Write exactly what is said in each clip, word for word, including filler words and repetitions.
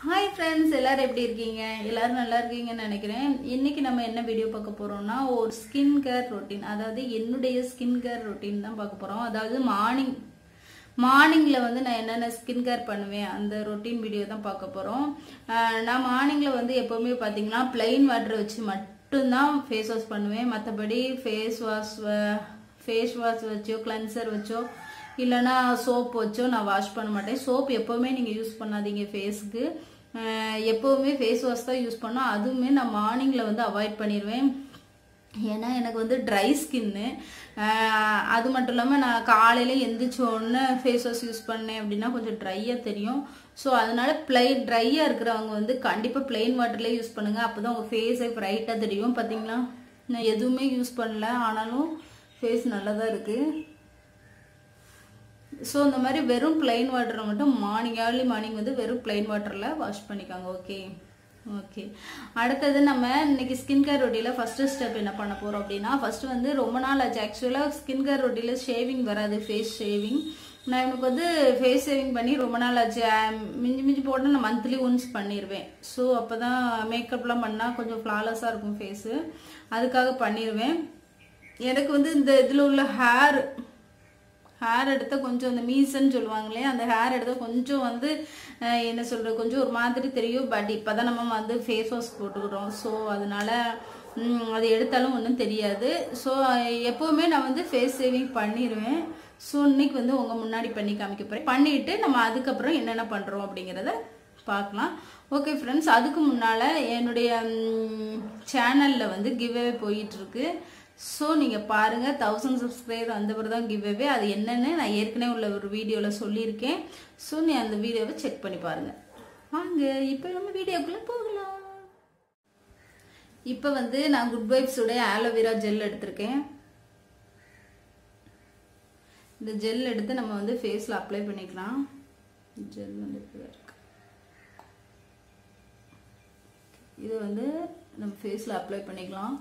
Hi friends எல்லாரும் எப்படி இருக்கீங்க எல்லாரும் நல்லா இருக்கீங்கன்னு நினைக்கிறேன் இன்னைக்கு நம்ம என்ன வீடியோ பார்க்க போறோம்னா ஒரு ஸ்கின் கேர் ரொட்டீன் அதாவது என்னுடைய ஸ்கின் கேர் ரொட்டீன் தான் பார்க்க போறோம் அதாவது மார்னிங் மார்னிங்ல வந்து நான் என்னென்ன ஸ்கின் கேர் பண்ணுவேன் அந்த ரொட்டீன் வீடியோ தான் பார்க்க போறோம் நான் மார்னிங்ல வந்து எப்பவுமே பாத்தீங்கன்னா plain வாட்டர் வச்சு மட்டும் தான் ஃபேஸ் வாஷ் பண்ணுவேன் மத்தபடி ஃபேஸ் வாஷ் ஃபேஸ் வாஷ் வச்சோ கிளென்சர் வச்சோ இல்லனா சோப் வச்சோ நான் வாஷ் பண்ண மாட்டேன் சோப் எப்பவுமே நீங்க யூஸ் பண்ணாதீங்க ஃபேஸ்க்கு எப்பவுமே ஃபேஸ் வாஷ் தான் யூஸ் பண்ணா அதுவுமே நான் மார்னிங்ல வந்து அவாய்ட் பண்ணிடுவேன் ஏன்னா எனக்கு வந்து ட்ரை ஸ்கின்னு அது மட்டும் இல்லாமல் நான் காலையில் எந்திரிச்ச உடனே ஃபேஸ் வாஷ் யூஸ் பண்ணேன் அப்படின்னா கொஞ்சம் ட்ரையாக தெரியும் ஸோ அதனால பிளைன் ட்ரையாக இருக்கிறவங்க வந்து கண்டிப்பாக பிளெயின் வாட்டர்லேயே யூஸ் பண்ணுங்கள் அப்போ தான் உங்கள் ஃபேஸை ப்ரைட்டாக தெரியும் பார்த்தீங்களா நான் எதுவுமே யூஸ் பண்ணல ஆனாலும் ஃபேஸ் நல்லா தான் இருக்குது ஸோ இந்த மாதிரி வெறும் பிளைன் வாட்டரை மட்டும் மார்னிங் ஏர்லி மார்னிங் வந்து வெறும் பிளைன் வாட்டரில் வாஷ் பண்ணிக்காங்க ஓகே ஓகே அடுத்தது நம்ம இன்னைக்கு ஸ்கின் கேர் ரொட்டியில் ஃபர்ஸ்ட் ஸ்டெப் என்ன பண்ண போகிறோம் அப்படின்னா ஃபர்ஸ்ட் வந்து ரொம்ப நாள் ஆச்சு ஆக்சுவலாக ஸ்கின் கேர் ரொட்டியில் ஷேவிங் வராது ஃபேஸ் ஷேவிங் நான் எனக்கு வந்து ஃபேஸ் ஷேவிங் பண்ணி ரொம்ப நாள் ஆச்சு மிஞ்சி மிஞ்சி போட்டு நான் மந்த்லி ஒன்ஸ் பண்ணிடுவேன் ஸோ அப்போ தான் மேக்கப்லாம் பண்ணால் கொஞ்சம் ஃப்ளாலஸாக இருக்கும் ஃபேஸு அதுக்காக பண்ணிடுவேன் எனக்கு வந்து இந்த இதில் உள்ள ஹேர் ஹேர் எடுத்த கொஞ்சம் அந்த மீசன்னு சொல்லுவாங்களே அந்த ஹேர் எடுத்த கொஞ்சம் வந்து என்ன சொல்கிறது கொஞ்சம் ஒரு மாதிரி தெரியும் பட் இப்போ தான் நம்ம வந்து ஃபேஸ் வாஷ் போட்டுக்கிறோம் ஸோ அதனால அது எடுத்தாலும் ஒன்றும் தெரியாது ஸோ எப்போவுமே நான் வந்து ஃபேஸ் சேவிங் பண்ணிடுவேன் ஸோ இன்னைக்கு வந்து உங்கள் முன்னாடி பண்ணி காமிக்க போகிறேன் பண்ணிவிட்டு நம்ம அதுக்கப்புறம் என்னென்ன பண்ணுறோம் அப்படிங்கிறத பார்க்கலாம் ஓகே ஃப்ரெண்ட்ஸ் அதுக்கு முன்னால் என்னுடைய சேனலில் வந்து கிவ்அவே போயிட்டுருக்கு ஸோ நீங்கள் பாருங்கள் தௌசண்ட் சப்ஸ்கிரைபர் வந்த பிறகு தான் கிவ் அவே அது என்னென்னு நான் ஏற்கனவே உள்ள ஒரு வீடியோவில் சொல்லியிருக்கேன் ஸோ நீ அந்த வீடியோவை செக் பண்ணி பாருங்கள் வாங்க இப்போ நம்ம வீடியோக்குள்ளே போகலாம் இப்போ வந்து நான் குட் வைப்ஸுடைய ஆலோவேரா ஜெல் எடுத்திருக்கேன் இந்த ஜெல் எடுத்து நம்ம வந்து ஃபேஸில் அப்ளை பண்ணிக்கலாம் ஜெல் வந்து இருக்கு இதை வந்து நம்ம ஃபேஸில் அப்ளை பண்ணிக்கலாம்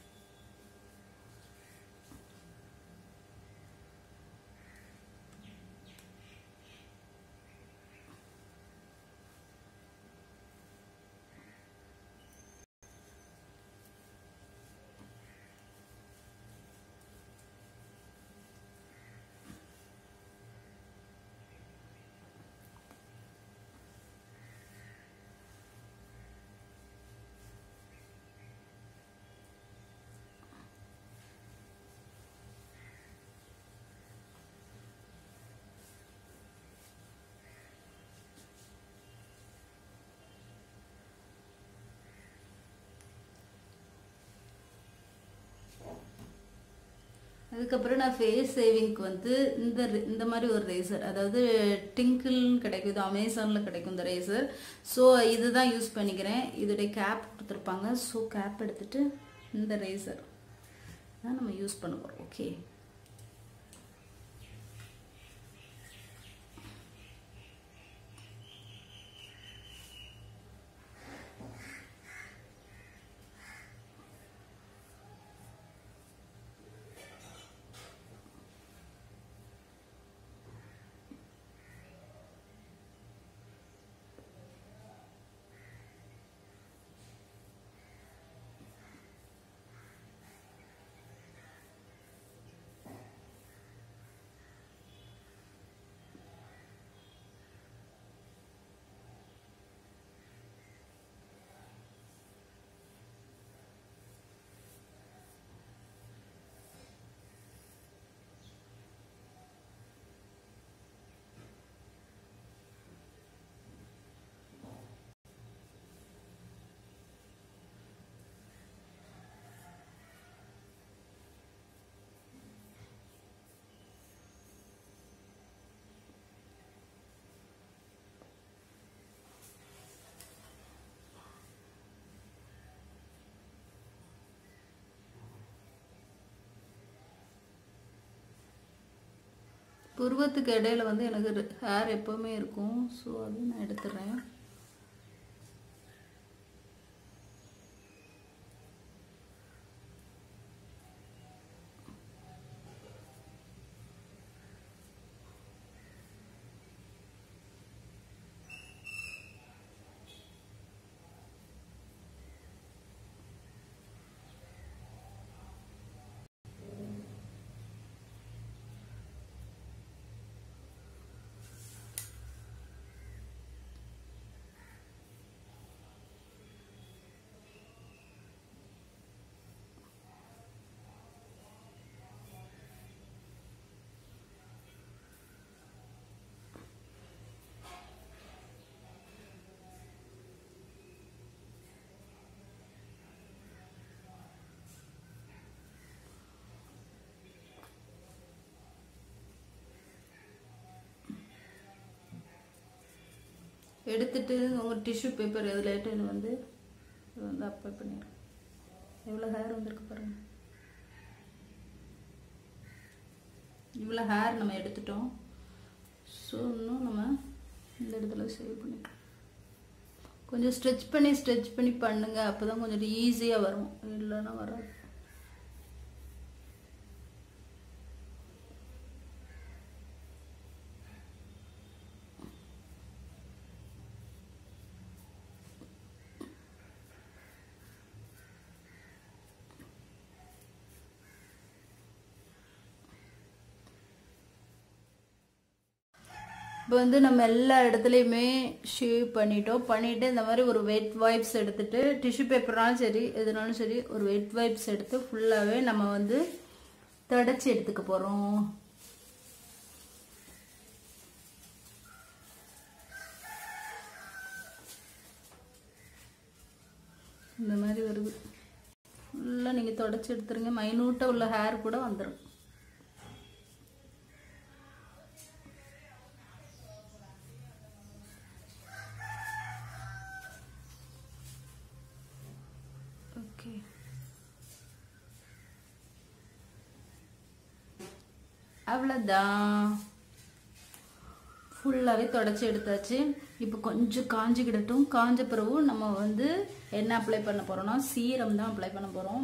அதுக்கப்புறம் நான் ஃபேஸ் சேவிங்க்கு வந்து இந்த இந்த மாதிரி ஒரு ரேசர் அதாவது டிங்கிள்னு கிடைக்கும் இது அமேசானில் கிடைக்கும் இந்த ரேசர் ஸோ இதுதான் யூஸ் பண்ணிக்கிறேன் இதோடைய கேப் கொடுத்துருப்பாங்க ஸோ கேப் எடுத்துட்டு இந்த ரேசர் தான் நம்ம யூஸ் பண்ண போகிறோம் ஓகே புருவத்துக்கு இடையில வந்து எனக்கு ஹேர் எப்பவுமே இருக்கும் ஸோ அது நான் எடுத்துடுறேன் எடுத்துட்டு உங்கள் டிஷ்யூ பேப்பர் எதுலேட்டு வந்து இது வந்து அப்ளை பண்ணிடுறேன். எவ்வளோ ஹேர் வந்திருக்கு பாருங்க. இவ்வளோ ஹேர் நம்ம எடுத்துட்டோம். ஸோ இன்னும் நம்ம இந்த இடத்துல சேவ் பண்ணிக்கலாம். கொஞ்சம் ஸ்ட்ரெச் பண்ணி ஸ்ட்ரெச் பண்ணி பண்ணுங்க, அப்போ தான் கொஞ்சம் ஈஸியாக வரும், இல்லைன்னா வராது. இப்போ வந்து நம்ம எல்லா இடத்துலையுமே ஷேவ் பண்ணிட்டோம். பண்ணிவிட்டு இந்த மாதிரி ஒரு வெட் வைப்ஸ் எடுத்துகிட்டு, டிஷ்யூ பேப்பர்னாலும் சரி எதுனாலும் சரி, ஒரு வெட் வைப்ஸ் எடுத்து ஃபுல்லாகவே நம்ம வந்து தொடச்சி எடுத்துக்க போகிறோம். இந்த மாதிரி வருது. ஃபுல்லாக நீங்கள் தொடச்சி எடுத்துருங்க. மைனூட்டாக உள்ள ஹேர் கூட வந்துடும். அவ்வளோதான், ஃபுல்லாகவே தொடச்சி எடுத்தாச்சு. இப்போ கொஞ்சம் காஞ்சிக்கிடட்டும். காஞ்ச பிறகு நம்ம வந்து என்ன அப்ளை பண்ண போகிறோம்னா சீரம் தான் அப்ளை பண்ண போகிறோம்.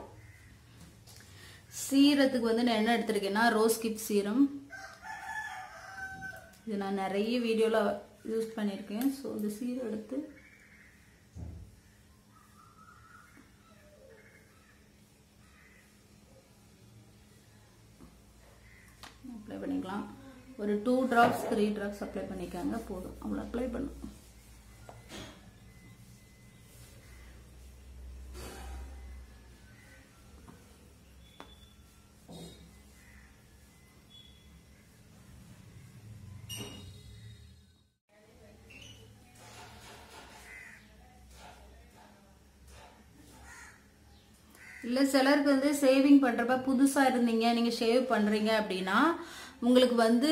சீரத்துக்கு வந்து நான் என்ன எடுத்திருக்கேன்னா ரோஸ் கிப் சீரம். இது நான் நிறைய வீடியோவில் யூஸ் பண்ணியிருக்கேன். ஸோ இந்த சீரம் எடுத்து அப்ளை பண்ணிக்கலாம். ஒரு two drops three drops apply பண்ணிக்காங்க போதும். அவ்வளோ அப்ளை பண்ணும். இல்லை சிலருக்கு வந்து ஷேவிங் பண்ணுறப்ப புதுசாக இருந்தீங்க, நீங்கள் ஷேவ் பண்ணுறீங்க அப்படின்னா உங்களுக்கு வந்து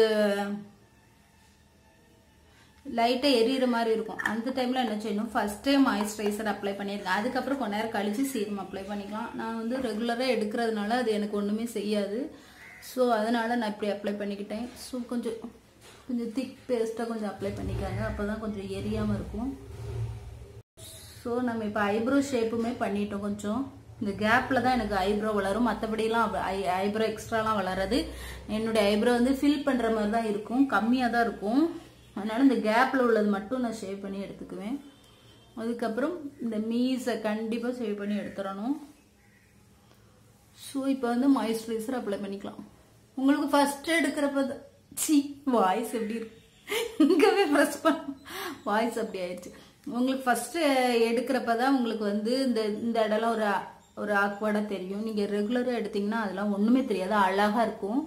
லைட்டாக எரியிற மாதிரி இருக்கும். அந்த டைமில் என்ன செய்யணும், ஃபஸ்ட்டே மாய்ஸ்சரைசர் அப்ளை பண்ணியிருக்கேன். அதுக்கப்புறம் கொஞ்ச நேரம் கழித்து சீரம் அப்ளை பண்ணிக்கலாம். நான் வந்து ரெகுலராக எடுக்கிறதுனால அது எனக்கு ஒன்றுமே செய்யாது. ஸோ அதனால் நான் இப்படி அப்ளை பண்ணிக்கிட்டேன். ஸோ கொஞ்சம் கொஞ்சம் திக் பேஸ்ட்டாக கொஞ்சம் அப்ளை பண்ணிக்காங்க, அப்போ தான் கொஞ்சம் எரியாமல் இருக்கும். ஸோ நம்ம இப்போ ஐப்ரோ ஷேப்புமே பண்ணிட்டோம். கொஞ்சம் இந்த கேப்பில் தான் எனக்கு ஐப்ரோ வளரும், மற்றபடிலாம் ஐ ஐப்ரோ எக்ஸ்ட்ராலாம் வளராது. என்னுடைய ஐப்ரோ வந்து ஃபில் பண்ணுற மாதிரி தான் இருக்கும், கம்மியாக தான் இருக்கும். அதனால் இந்த கேப்பில் உள்ளது மட்டும் நான் ஷேவ் பண்ணி எடுத்துக்குவேன். அதுக்கப்புறம் இந்த மீஸை கண்டிப்பாக ஷேவ் பண்ணி எடுத்துடணும். ஸோ இப்போ வந்து மாய்ஸ்சரைசர் அப்ளை பண்ணிக்கலாம். உங்களுக்கு ஃபஸ்ட்டு எடுக்கிறப்ப சி வாய்ஸ் எப்படி இருக்கு, இங்கவே ப்ரெஸ் பண்ண வாய்ஸ் அப்படி ஆயிடுச்சு. உங்களுக்கு ஃபஸ்ட்டு எடுக்கிறப்ப தான் உங்களுக்கு வந்து இந்த இந்த இடம்லாம் ஒரு ஒரு ஆக்வர்டாக தெரியும். நீங்கள் ரெகுலராக எடுத்திங்கன்னா அதெல்லாம் ஒன்றுமே தெரியாது, அழகாக இருக்கும்.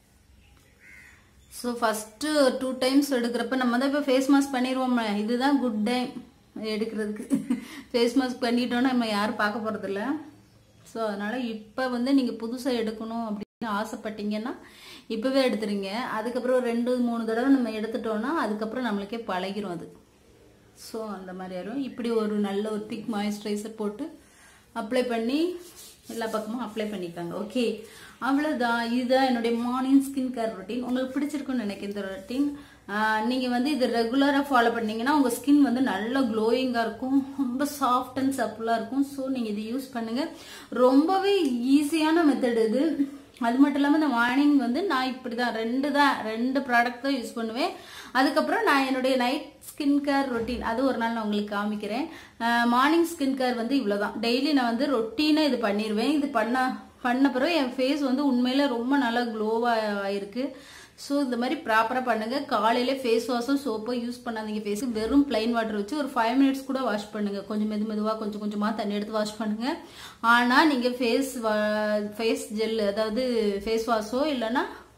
ஸோ ஃபஸ்ட்டு டூ டைம்ஸ் எடுக்கிறப்ப நம்ம தான் இப்போ ஃபேஸ் மாஸ்க் பண்ணிடுவோம். இதுதான் குட் டைம் எடுக்கிறதுக்கு. ஃபேஸ் மாஸ்க் பண்ணிட்டோன்னா நம்ம யாரும் பார்க்க போகிறதில்ல. ஸோ அதனால் இப்போ வந்து நீங்கள் புதுசாக எடுக்கணும் அப்படின்னு ஆசைப்பட்டீங்கன்னா இப்போவே எடுத்துருங்க. அதுக்கப்புறம் ரெண்டு மூணு தடவை நம்ம எடுத்துட்டோன்னா அதுக்கப்புறம் நம்மளுக்கே பழகிரும் அது. ஸோ அந்த மாதிரி ஆயிரும். இப்படி ஒரு நல்ல ஒரு திக் மாய்ஸ்சரைசர் போட்டு அப்ளை பண்ணி எல்லா பக்கமும் அப்ளை பண்ணிக்காங்க. ஓகே, அவ்வளோதான். இதுதான் என்னுடைய மார்னிங் ஸ்கின் கேர் ரொட்டீன். உங்களுக்கு பிடிச்சிருக்குன்னு நினைக்கிறேன் இந்த ரொட்டீன். நீங்கள் வந்து இது ரெகுலராக ஃபாலோ பண்ணீங்கன்னா உங்கள் ஸ்கின் வந்து நல்ல க்ளோயிங்காக இருக்கும், ரொம்ப சாஃப்ட் அண்ட் சப்புலாக இருக்கும். ஸோ நீங்கள் இது யூஸ் பண்ணுங்கள். ரொம்பவே ஈஸியான மெத்தட் இது. அது மட்டும் இல்லாமல் இந்த மார்னிங் வந்து நான் இப்படி தான் ரெண்டு தான் ரெண்டு ப்ராடக்ட் தான் யூஸ் பண்ணுவேன். அதுக்கப்புறம் நான் என்னுடைய நைட் ஸ்கின் கேர் ரொட்டீன் அது ஒரு நாள் நான் உங்களுக்கு காமிக்கிறேன். மார்னிங் ஸ்கின் கேர் வந்து இவ்வளோதான். டெய்லி நான் வந்து ரொட்டீனாக இது பண்ணிடுவேன். இது பண்ண பண்ண பிறகு என் ஃபேஸ் வந்து உண்மையில ரொம்ப நல்லா க்ளோவாக ஆயிருக்கு. ஸோ இந்த மாதிரி ப்ராப்பராக பண்ணுங்கள். காலையிலே ஃபேஸ் வாஷும் சோப்போ யூஸ் பண்ணாதீங்க. ஃபேஸு வெறும் பிளைன் வாட்டர் வச்சு ஒரு ஃபைவ் மினிட்ஸ் கூட வாஷ் பண்ணுங்கள். கொஞ்சம் மெது மெதுவாக கொஞ்சம் கொஞ்சமாக தண்ணி எடுத்து வாஷ் பண்ணுங்கள். ஆனால் நீங்கள் ஃபேஸ் ஃபேஸ் ஜெல் அதாவது ஃபேஸ் வாஷோ இல்லைன்னா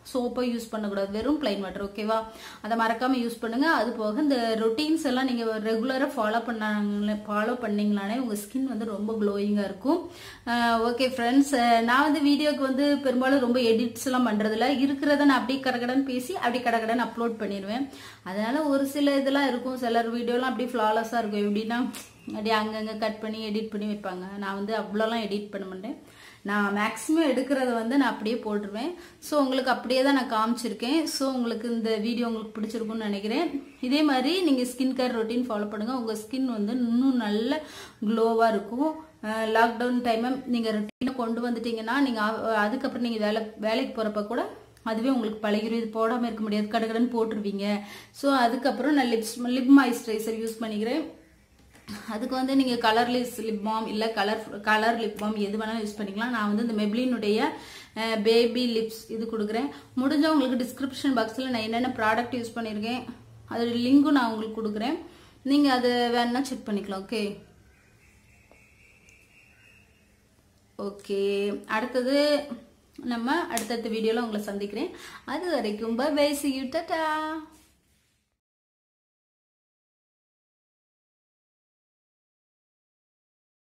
சோப்பை யூஸ் பண்ணக்கூடாது, வெறும் பிளைன் வாட்டர். ஓகேவா? அதை மறக்காம யூஸ் பண்ணுங்க. அது போக இந்த ரொட்டீன்ஸ் எல்லாம் நீங்க ரெகுலரா ஃபாலோ பண்ணாங்க ஃபாலோ பண்ணீங்களானே உங்க ஸ்கின் வந்து ரொம்ப க்ளோயிங்கா இருக்கும். ஓகே ஃப்ரெண்ட்ஸ், நான் வந்து வீடியோக்கு வந்து பெரும்பாலும் ரொம்ப எடிட்ஸ் எல்லாம் பண்றதில்ல. இருக்கிறத நான் அப்படியே கடகடன்னு பேசி அப்படி கடகடன்னு அப்லோட் பண்ணிடுவேன். அதனால ஒரு சில இதெல்லாம் இருக்கும், சிலர் வீடியோலாம் அப்படியே ஃபிளாலஸா இருக்கும். எப்படின்னா அப்படியே அங்கங்க கட் பண்ணி எடிட் பண்ணி வைப்பாங்க. நான் வந்து அவ்வளோலாம் எடிட் பண்ண மாட்டேன். நான் மேக்ஸிமம் எடுக்கிறத வந்து நான் அப்படியே போட்டுருவேன். ஸோ உங்களுக்கு அப்படியே தான் நான் காமிச்சிருக்கேன். ஸோ உங்களுக்கு இந்த வீடியோ உங்களுக்கு பிடிச்சிருக்கும்னு நினைக்கிறேன். இதே மாதிரி நீங்கள் ஸ்கின் கேர் ரொட்டீன் ஃபாலோ பண்ணுங்கள். உங்கள் ஸ்கின் வந்து இன்னும் நல்ல க்ளோவாக இருக்கும். லாக்டவுன் டைமை நீங்கள் ரொட்டீனை கொண்டு வந்துட்டீங்கன்னா நீங்கள் அதுக்கப்புறம் நீங்கள் வேலை வேலைக்கு போகிறப்ப கூட அதுவே உங்களுக்கு பழகிடும். இது போடாமல் இருக்க முடியாது, கடகடன்னு போட்டுருவீங்க. ஸோ அதுக்கப்புறம் நான் லிப்ஸ் லிப் மாய்ஸ்சரைசர் யூஸ் பண்ணிக்கிறேன். அதுக்கு வந்து நீங்கள் கலர்லெஸ் லிப் பாம் இல்லை கலர் கலர் லிப் பாம் எது வேணாலும் யூஸ் பண்ணிக்கலாம். நான் வந்து இந்த மெப்ளினுடைய பேபி லிப்ஸ் இது கொடுக்குறேன். முடிஞ்ச உங்களுக்கு டிஸ்கிரிப்ஷன் பாக்ஸில் நான் என்னென்ன ப்ராடக்ட் யூஸ் பண்ணியிருக்கேன் அதோட லிங்க்கும் நான் உங்களுக்கு கொடுக்குறேன். நீங்கள் அதை வேணா செக் பண்ணிக்கலாம். ஓகே ஓகே அடுத்தது நம்ம அடுத்தடுத்த வீடியோவில் உங்களை சந்திக்கிறேன். அது வரைக்கும் bye bye, see you, Tata.